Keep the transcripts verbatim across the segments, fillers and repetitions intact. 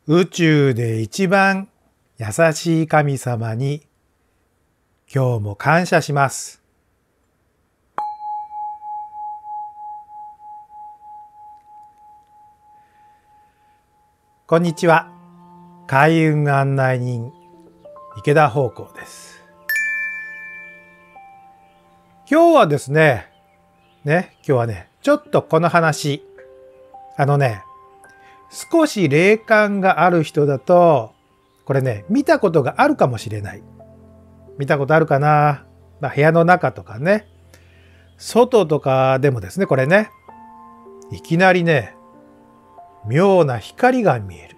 宇宙で一番優しい神様に今日も感謝します。こんにちは。開運案内人池田芳光です。今日はですね、ね、今日はね、ちょっとこの話、あのね、少し霊感がある人だと、これね、見たことがあるかもしれない。見たことあるかな、まあ、部屋の中とかね、外とかでもですね、これね、いきなりね、妙な光が見える。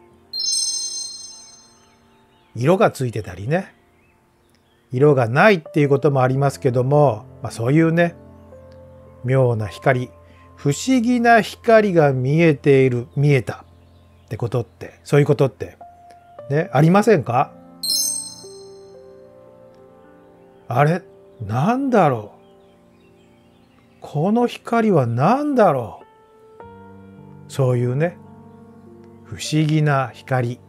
色がついてたりね、色がないっていうこともありますけども、まあ、そういうね、妙な光、不思議な光が見えている、見えたってことって、そういうことってね、ありませんか？あれ、なんだろう、この光は何だろう、そういうね、不思議な光。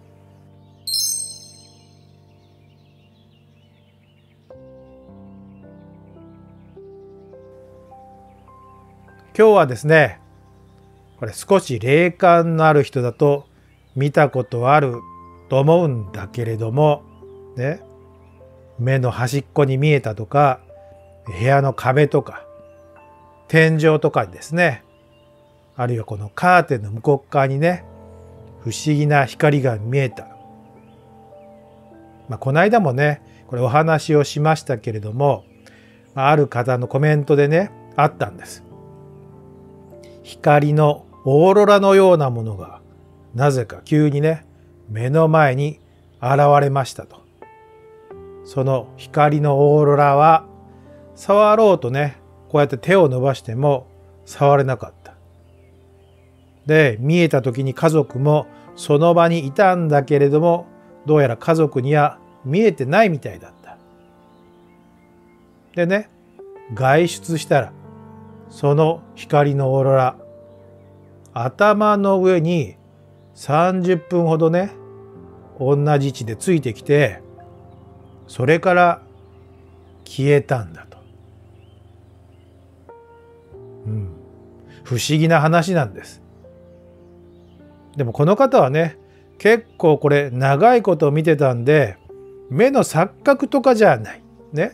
今日はですね、これ少し霊感のある人だと見たことあると思うんだけれども、ね、目の端っこに見えたとか、部屋の壁とか、天井とかにですね、あるいはこのカーテンの向こう側にね、不思議な光が見えた。まあ、この間もね、これお話をしましたけれども、ある方のコメントでね、あったんです。光のオーロラのようなものがなぜか急にね、目の前に現れましたと。その光のオーロラは触ろうとね、こうやって手を伸ばしても触れなかった。で、見えた時に家族もその場にいたんだけれども、どうやら家族には見えてないみたいだった。でね、外出したらその光のオーロラ、頭の上にさんじゅっぷんほどね、同じ位置でついてきて、それから消えたんだと。うん、不思議な話なんです。でもこの方はね、結構これ長いこと見てたんで、目の錯覚とかじゃないね。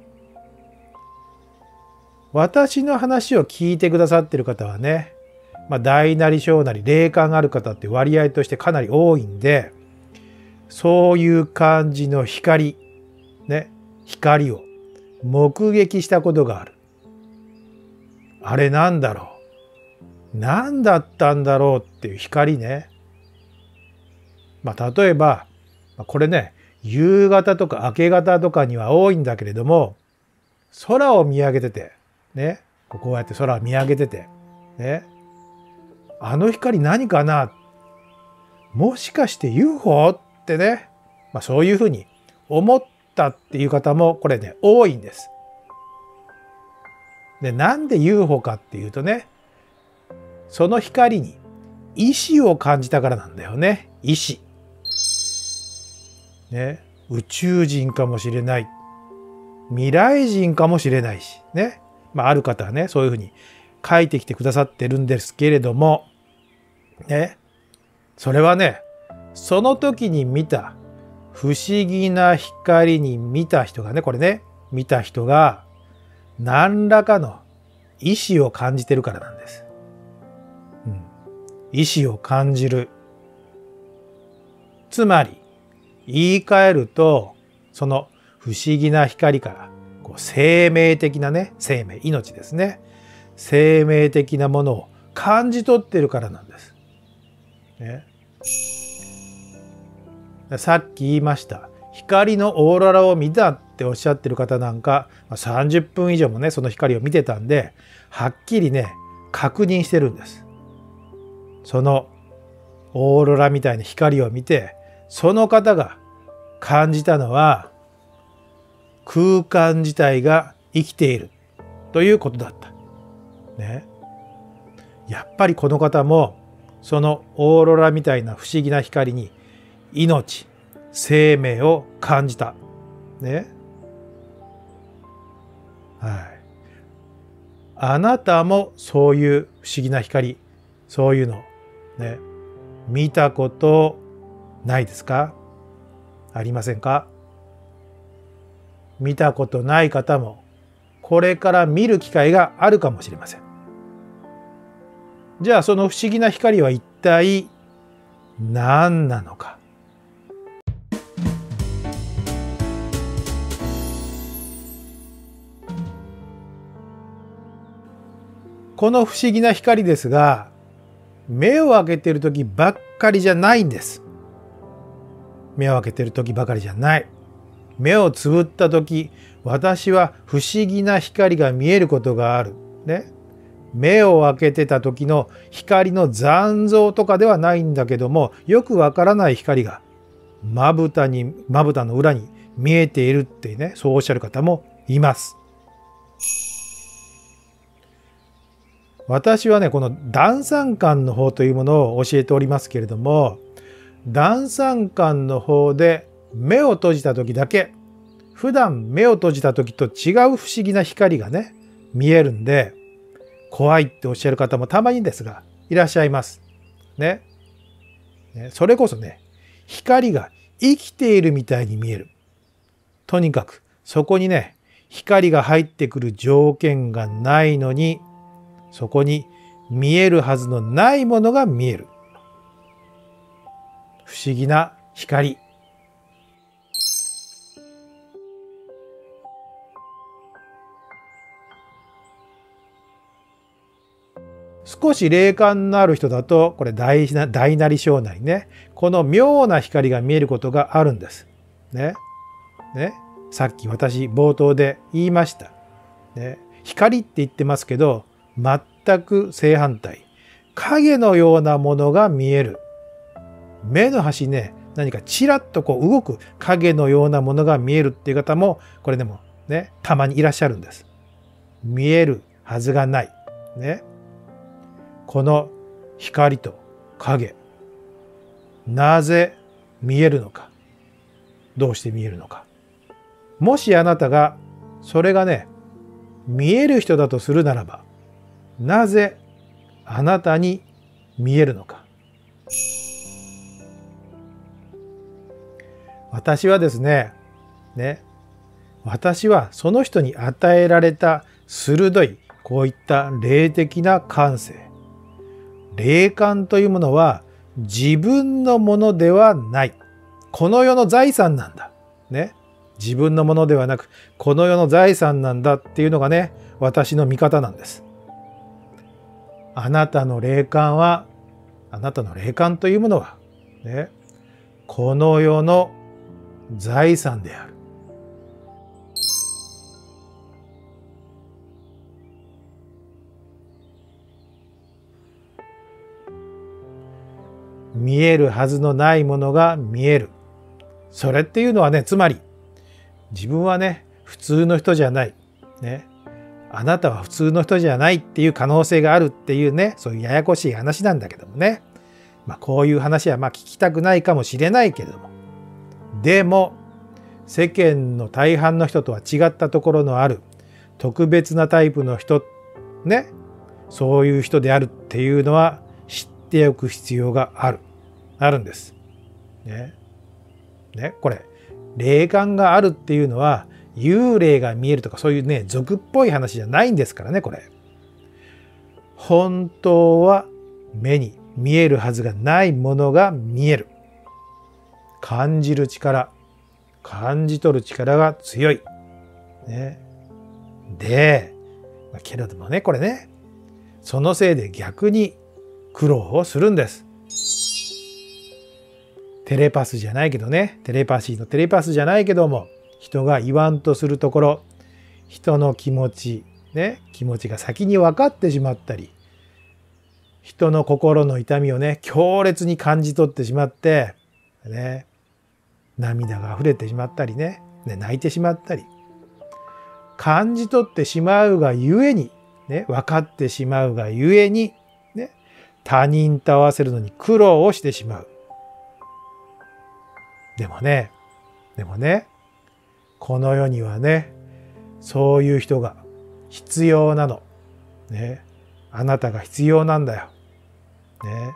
私の話を聞いてくださってる方はね、まあ、大なり小なり霊感がある方って割合としてかなり多いんで、そういう感じの光ね、光を目撃したことがある。あれなんだろう、何だったんだろうっていう光ね。まあ、例えばこれね、夕方とか明け方とかには多いんだけれども、空を見上げててね、こうやって空を見上げててね、あの光何かな、もしかして ユーフォー ってね、まあ、そういうふうに思ったっていう方もこれね、多いんです。で、なんで ユーフォー かっていうとね、その光に意志を感じたからなんだよね。意志。ね、宇宙人かもしれない。未来人かもしれないしね。まあ、ある方はね、そういうふうに書いてきてくださってるんですけれども、ね、それはね、その時に見た不思議な光に見た人がね、これね、見た人が何らかの意志を感じてるからなんです。うん、意志を感じる。つまり言い換えると、その不思議な光からこう生命的なね、生命、命ですね、生命的なものを感じ取ってるからなんです。ね、さっき言いました光のオーロラを見たっておっしゃってる方なんかさんじゅっぷん以上もね、その光を見てたんで、はっきりね、確認してるんです。そのオーロラみたいな光を見て、その方が感じたのは空間自体が生きているということだった。ね、やっぱりこの方もそのオーロラみたいな不思議な光に命、生命を感じた。ね。はい。あなたもそういう不思議な光、そういうのね、見たことないですか？ありませんか？見たことない方もこれから見る機会があるかもしれません。じゃあその不思議な光は一体何なのか。この不思議な光ですが、目を開けている時ばっかりじゃないんです。目を開けている時ばかりじゃない。目をつぶった時、私は不思議な光が見えることがある。ね。目を開けてた時の光の残像とかではないんだけども、よくわからない光がまぶたに、まぶたの裏に見えているってね、そうおっしゃる方もいます。私はね、このダサ観の方というものを教えておりますけれども、ダサ観の方で目を閉じた時だけ、普段目を閉じた時と違う不思議な光がね、見えるんで、怖いっておっしゃる方もたまにですが、いらっしゃいます。ね。それこそね、光が生きているみたいに見える。とにかく、そこにね、光が入ってくる条件がないのに、そこに見えるはずのないものが見える。不思議な光。少し霊感のある人だと、これ大な大なり小なりね、この妙な光が見えることがあるんです。ね。ね。さっき私冒頭で言いました。ね。光って言ってますけど、全く正反対。影のようなものが見える。目の端ね、何かちらっとこう動く影のようなものが見えるっていう方も、これでもね、たまにいらっしゃるんです。見えるはずがない。ね。この光と影、なぜ見えるのか。どうして見えるのか。もしあなたがそれがね、見える人だとするならば、なぜあなたに見えるのか。私はですね、ね、私はその人に与えられた鋭いこういった霊的な感性。霊感というものは自分のものではない。この世の財産なんだ。ね。自分のものではなく、この世の財産なんだっていうのがね、私の見方なんです。あなたの霊感は、あなたの霊感というものは、ね、この世の財産である。見えるはずのないものが見える。それっていうのはね、つまり、自分はね、普通の人じゃない。ね。あなたは普通の人じゃないっていう可能性があるっていうね、そういうややこしい話なんだけどもね。まあこういう話はまあ聞きたくないかもしれないけれども。でも、世間の大半の人とは違ったところのある特別なタイプの人、ね。そういう人であるっていうのは知っておく必要がある。あるんです。ね。ね。これ、霊感があるっていうのは、幽霊が見えるとかそういうね、俗っぽい話じゃないんですからね、これ。本当は目に見えるはずがないものが見える。感じる力、感じ取る力が強い。ね。で、けれどもね、これね、そのせいで逆に苦労をするんです。テレパスじゃないけどね、テレパシーのテレパスじゃないけども、人が言わんとするところ、人の気持ち、ね、気持ちが先に分かってしまったり、人の心の痛みをね、強烈に感じ取ってしまって、ね、涙が溢れてしまったりね、ね、泣いてしまったり、感じ取ってしまうがゆえに、ね、分かってしまうがゆえに、ね、 他人と合わせるのに苦労をしてしまう。でもね、でもね、この世にはね、そういう人が必要なの。ね、あなたが必要なんだよ。ね、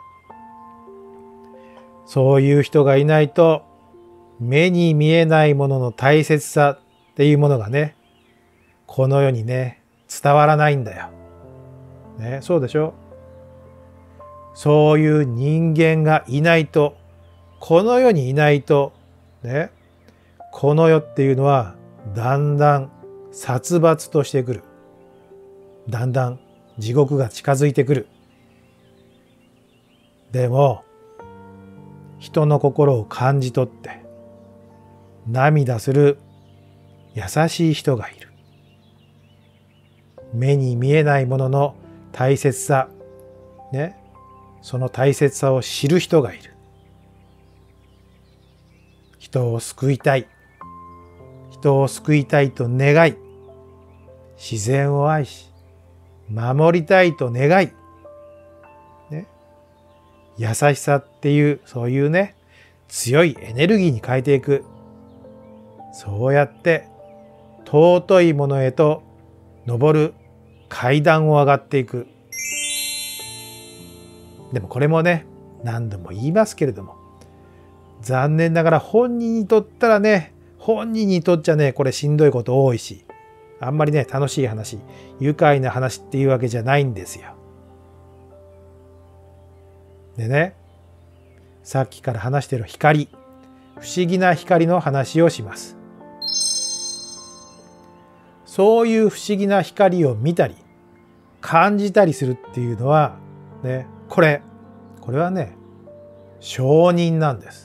そういう人がいないと、目に見えないものの大切さっていうものがね、この世にね、伝わらないんだよ。ね、そうでしょ？そういう人間がいないと、この世にいないと、ね、この世っていうのはだんだん殺伐としてくる。だんだん地獄が近づいてくる。でも、人の心を感じ取って、涙する優しい人がいる。目に見えないものの大切さ、ね、その大切さを知る人がいる。人を救いたい。人を救いたいと願い、自然を愛し、守りたいと願い、ね、優しさっていう、そういうね、強いエネルギーに変えていく。そうやって、尊いものへと登る階段を上がっていく。でもこれもね、何度も言いますけれども、残念ながら本人にとったらね、本人にとっちゃね、これしんどいこと多いし、あんまりね、楽しい話、愉快な話っていうわけじゃないんですよ。でね、さっきから話している光、不思議な光の話をします。そういう不思議な光を見たり、感じたりするっていうのは、ね、これ、これはね、承認なんです。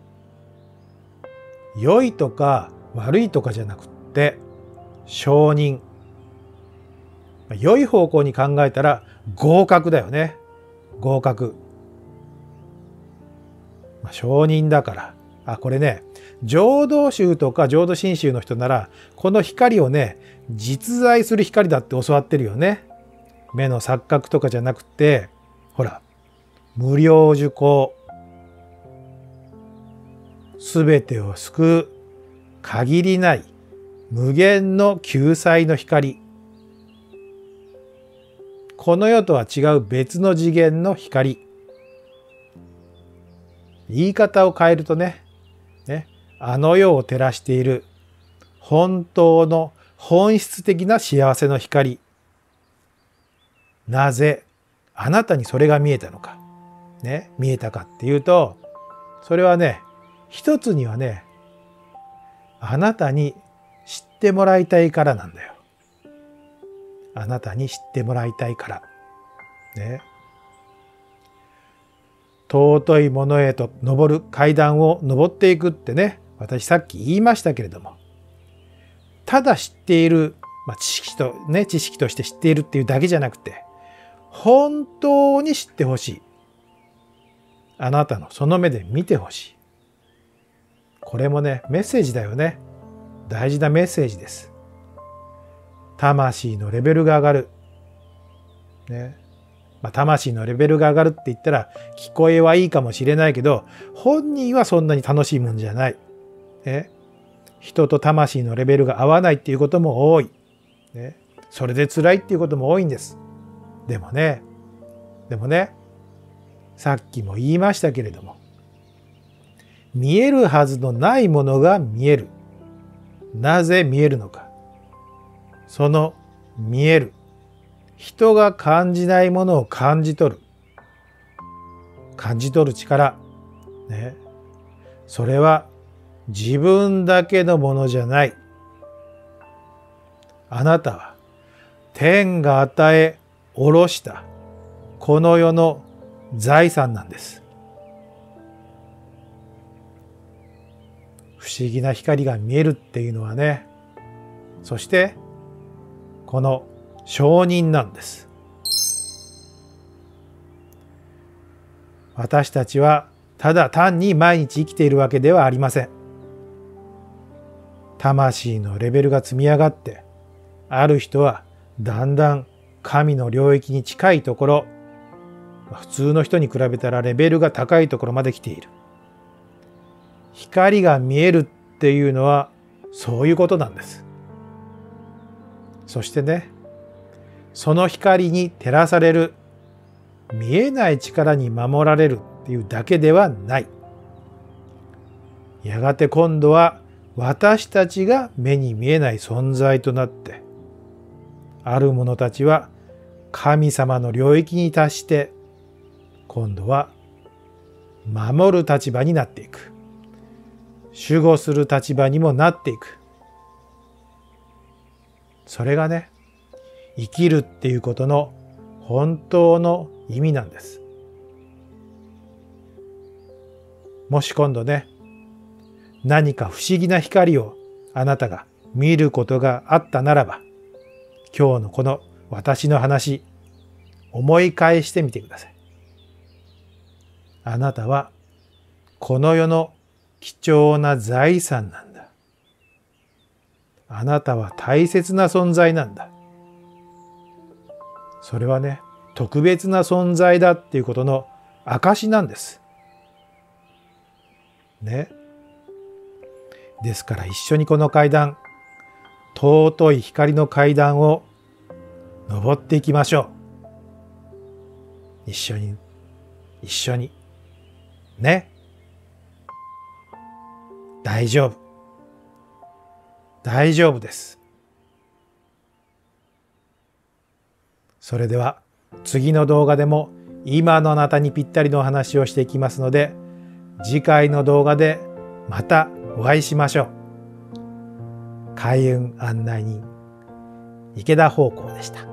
良いとか悪いとかじゃなくって、承認。良い方向に考えたら合格だよね。合格。承認だから。あ、これね、浄土宗とか浄土真宗の人なら、この光をね、実在する光だって教わってるよね。目の錯覚とかじゃなくて、ほら、無量寿光。すべてを救う、限りない、無限の救済の光。この世とは違う別の次元の光。言い方を変えるとね、ね、あの世を照らしている本当の本質的な幸せの光。なぜあなたにそれが見えたのか、ね、見えたかっていうと、それはね、一つにはね、あなたに知ってもらいたいからなんだよ。あなたに知ってもらいたいから。ね。尊いものへと登る階段を登っていくってね、私さっき言いましたけれども、ただ知っている、まあ、知識とね、知識として知っているっていうだけじゃなくて、本当に知ってほしい。あなたのその目で見てほしい。これもね、メッセージだよね。大事なメッセージです。魂のレベルが上がる。ね。まあ、魂のレベルが上がるって言ったら、聞こえはいいかもしれないけど、本人はそんなに楽しいもんじゃない。ね。人と魂のレベルが合わないっていうことも多い。ね。それで辛いっていうことも多いんです。でもね、でもね、さっきも言いましたけれども、見えるはずのないものが見える。なぜ見えるのか。その見える。人が感じないものを感じ取る。感じ取る力。ね。それは自分だけのものじゃない。あなたは天が与え、下ろしたこの世の財産なんです。不思議な光が見えるっていうのはね、そしてこの承認なんです。私たちはただ単に毎日生きているわけではありません。魂のレベルが積み上がって、ある人はだんだん神の領域に近いところ、 普通の人に比べたらレベルが高いところまで来ている。光が見えるっていうのはそういうことなんです。そしてね、その光に照らされる、見えない力に守られるっていうだけではない。やがて今度は私たちが目に見えない存在となって、ある者たちは神様の領域に達して、今度は守る立場になっていく。守護する立場にもなっていく。それがね、生きるっていうことの本当の意味なんです。もし今度ね、何か不思議な光をあなたが見ることがあったならば、今日のこの私の話、思い返してみてください。あなたはこの世の貴重な財産なんだ。あなたは大切な存在なんだ。それはね、特別な存在だっていうことの証なんです。ね。ですから一緒にこの階段、尊い光の階段を登っていきましょう。一緒に、一緒に。ね。大丈夫。大丈夫です。それでは次の動画でも今のあなたにぴったりのお話をしていきますので、次回の動画でまたお会いしましょう。開運案内人池田芳光でした。